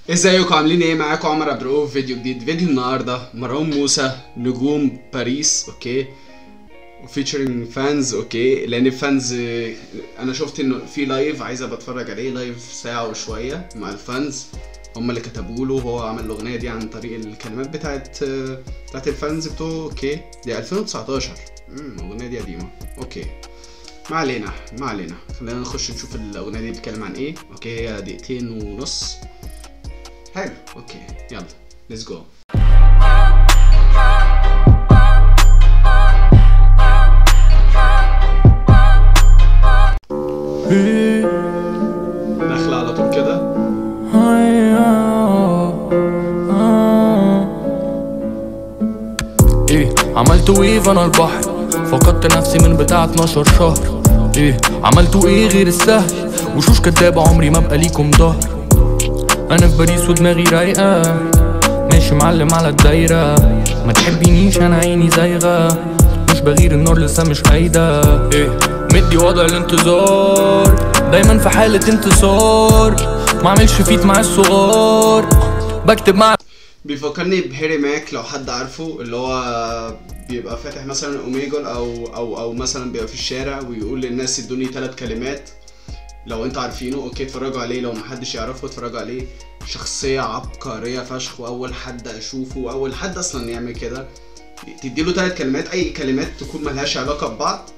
ازيكم عاملين ايه؟ معاكم عمر عبد الرؤوف، فيديو جديد. فيديو النهارده مروان موسى نجوم باريس، اوكي، وفيتشرنج فانز، اوكي، لان الفانز انا شفت انه في لايف عايز ابقى اتفرج عليه، لايف ساعه وشويه مع الفانز، هم اللي كتبوا له، وهو عمل الاغنيه دي عن طريق الكلمات بتاعت الفانز بتوعه، اوكي. دي 2019، الاغنيه دي قديمه، اوكي. ما علينا، خلينا نخش نشوف الاغنيه دي بتتكلم عن ايه، اوكي. هي دقيقتين ونص، حلو، اوكي، يلا ليتس جو. داخله على طول كده. ايه عملتوا ايه فانا البحر؟ فقدت نفسي من بتاع 12 شهر. ايه عملتوا ايه غير السهل؟ وشوش كدابة عمري ما بقى ليكم ظهر. انا في باريس ودماغي رايقة، ماشي معلم على الدايرة. ما تحبينيش انا عيني زايغة، مش بغير النار لسه مش قايدة. ايه مدي وضع الانتظار، دايما في حالة انتصار، معملش فيت مع الصغار، بكتب مع بيفكرني بهاري ماك، لو حد عارفه، اللي هو بيبقى فاتح مثلا اوميجل او مثلا بيبقى في الشارع ويقول للناس ادوني 3 كلمات. لو انتوا عارفينه اوكي اتفرجوا عليه، لو محدش يعرفه اتفرجوا عليه. شخصية عبقرية فشخ، واول حد اشوفه واول حد اصلا يعمل كده. تديله 3 كلمات، اي كلمات تكون ملهاش علاقة ببعض،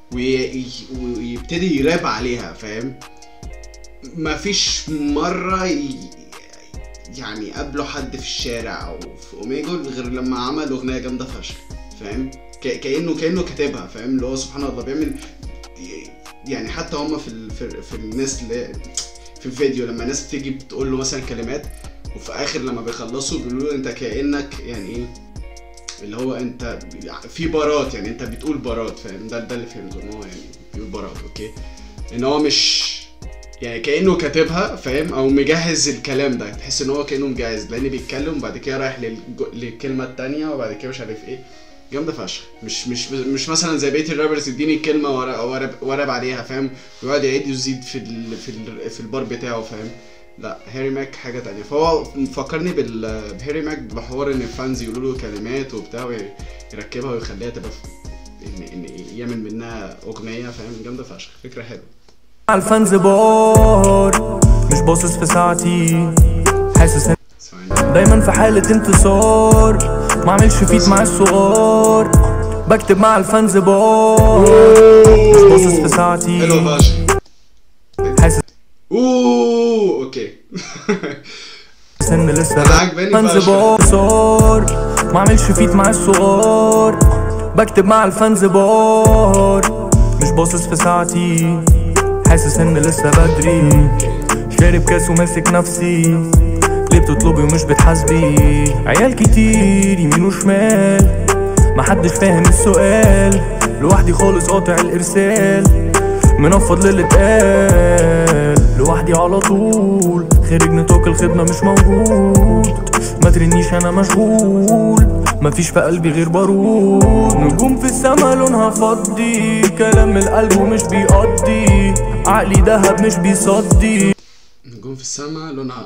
ويبتدي يراب عليها، فاهم؟ مفيش مرة يعني قابله حد في الشارع او في اوميجل غير لما عمل اغنية جامدة فشخ، فاهم؟ كأنه كاتبها، فاهم؟ اللي هو سبحان الله بيعمل يعني. حتى هما في الناس اللي في الفيديو، لما الناس بتيجي بتقول له مثلا كلمات، وفي اخر لما بيخلصوا بيقولوا له انت كأنك يعني ايه، اللي هو انت في بارات، يعني انت بتقول بارات، فاهم؟ ده اللي فهمته، ان هو يعني بيقول بارات، اوكي. ان هو مش يعني كأنه كاتبها، فاهم؟ او مجهز الكلام ده، تحس ان هو كأنه مجهز، لان بيتكلم وبعد كده رايح للكلمة التانية وبعد كده مش عارف ايه. جامده فشخ. مش مثلا زي بقيه الرابرز يديني كلمه وراب عليها، فاهم؟ ويقعد يعيد ويزيد في البار بتاعه، فاهم؟ لا، هاري ماك حاجه تانية. فهو مفكرني بهاري ماك، بحوار ان الفانز يقولوا له كلمات وبتاع ويركبها ويخليها تبقى ان يعمل منها اغنيه، فاهم؟ جامده فشخ، فكره حلوه. الفانز بار، مش باصص في ساعتي، حاسس دايما في حالة انتصار، معملش فيت مع الصغار، بكتب مع الفانز بار، مش باصص في ساعتي، حلو فشخ، حاسس اوكي. ان لسه عجباني فانز بار، معملش فيت مع الصغار، بكتب مع الفانز بار، مش باصص في ساعتي، حاسس ان لسه بدري، شارب كاس وماسك نفسي، ليه بتطلبي ومش بتحاسبي؟ عيال كتير يمين وشمال، محدش فاهم السؤال، لوحدي خالص قاطع الارسال، منفض للي اتقال، لوحدي على طول، خارج نطاق الخدمة مش موجود، ما ترنيش انا مشغول، مفيش في قلبي غير بارود، نجوم في السما لونها فضي، كلام من القلب ومش بيقضي، عقلي دهب مش بيصدي، نجوم في السما لونها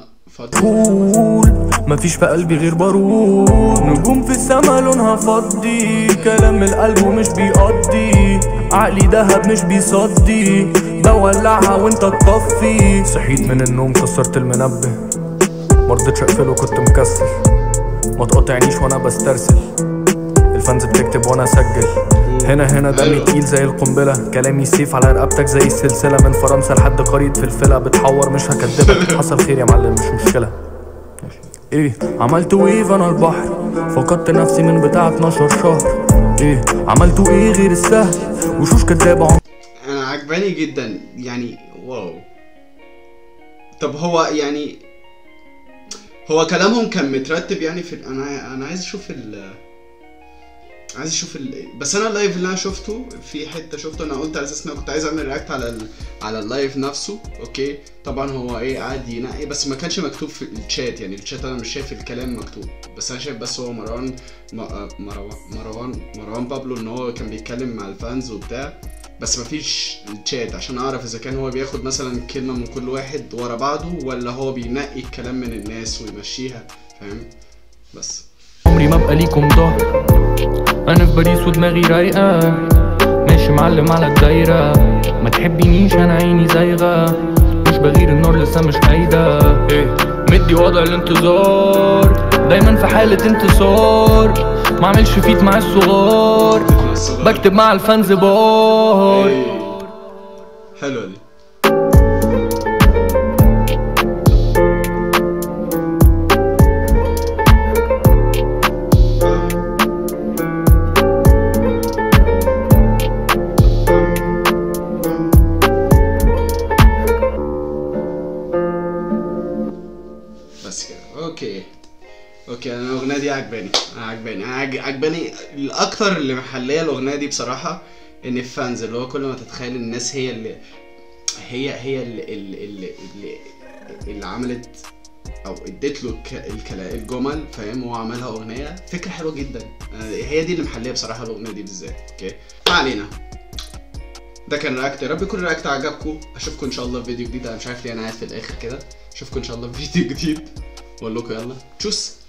قول مفيش في قلبي غير بارود، نجوم في السما لونها فضي، كلام من القلب ومش بيقضي، عقلي دهب مش بيصدي، بولعها وانت تطفي، صحيت من النوم كسرت المنبه، مرضتش اقفله كنت مكسل، ما تقاطعنيش وانا بسترسل، الفانز بتكتب وانا اسجل، هنا دمي تقيل زي القنبله، كلامي سيف على رقبتك زي السلسله، من فرنسا لحد قرية فلفله، بتحور مش هكدبك، حصل خير يا معلم مش مشكله. ايه عملتوا ايه فانا البحر؟ فقدت نفسي من بتاع 12 شهر. ايه عملتوا ايه غير السهل؟ وشوش كدابة. انا عجباني جدا يعني، واو. طب هو يعني هو كلامهم كان مترتب يعني في انا عايز اشوف عايز اشوف بس انا اللايف اللي انا شفته في حته شفته، انا قلت على اساس ان انا كنت عايز اعمل رياكت على اللايف نفسه. اوكي طبعا هو ايه قاعد ينقي، بس ما كانش مكتوب في الشات، يعني الشات انا مش شايف الكلام مكتوب، بس انا شايف بس هو مروان بابلو ان هو كان بيتكلم مع الفانز وبتاع، بس مفيش الشات عشان اعرف اذا كان هو بياخد مثلا كلمه من كل واحد ورا بعضه ولا هو بينقي الكلام من الناس ويمشيها، فاهم؟ بس عمري ما ابقى ليكم ظهر، انا في باريس ودماغي رايقه، ماشي معلم على الدايره، ما تحبينيش انا عيني زايغه، مش بغير النار لسه مش قايده، مدي وضع الانتظار، دايما في حاله انتصار، ما اعملش فيت مع الصغار، بكتب مع الفانز بار. حلوه دي. بس كده اوكي انا الاغنيه دي عجباني الاكتر اللي محليه الاغنيه دي بصراحه ان الفانز اللي هو كل ما تتخيل الناس هي اللي عملت او اديت له الجمل، فاهم؟ هو عملها اغنيه، فكره حلوه جدا، هي دي اللي محليه بصراحه الاغنيه دي بالذات. اوكي ما علينا، ده كان رياكت، يا رب يكون الرياكت عجبكم. اشوفكم ان شاء الله في فيديو جديد، انا مش عارف ليه انا قاعد في الاخر كده. اشوفكم ان شاء الله في فيديو جديد، واقول لكم يلا تشوس.